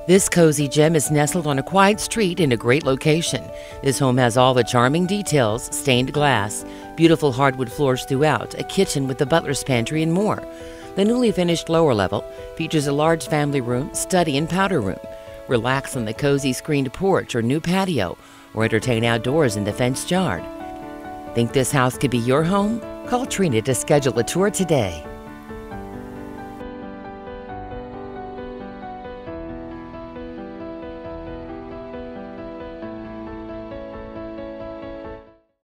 This cozy gem is nestled on a quiet street in a great location. This home has all the charming details: stained glass, beautiful hardwood floors throughout, a kitchen with a butler's pantry, and more. The newly finished lower level features a large family room, study, and powder room. Relax on the cozy screened porch or new patio, or entertain outdoors in the fenced yard. Think this house could be your home? Call Trina to schedule a tour today.